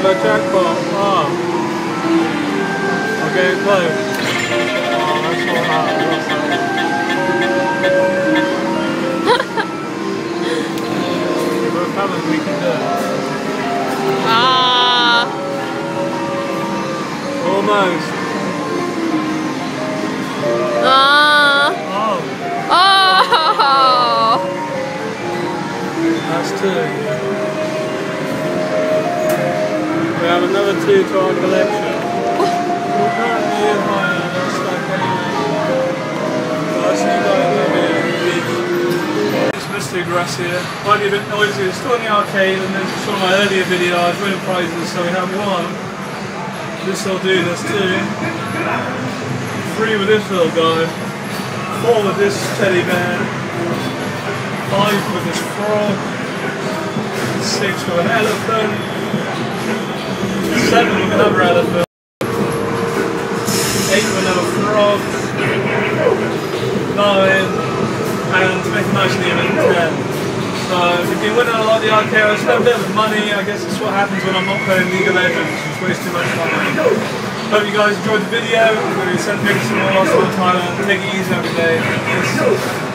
got a jackpot. Oh. I'm getting close. Oh, that's all right. We're coming, we can do it. Ah. Almost. Ah. Oh. Oh. That's 2. We have another 2 to our collection. We're currently in my stack anyway. So I'll see you guys in a bit. It's Mr. Grass here. Might be a bit noisy. It's still in the arcade, and then you saw my earlier video. I was winning prizes, so we have 1. This will do, that's 2. 3 with this little guy. 4 with this teddy bear. 5 with this frog. 6 with an elephant. 7 with another elephant. 8 with another frog. 9, and to make it nice and even, 10. So you've been winning a lot of the arcade. I spent a bit of money. I guess it's what happens when I'm not playing League of Legends. Just waste too much money. Hope you guys enjoyed the video. I'm going to send pictures from all of Thailand. Take it easy every day. Peace.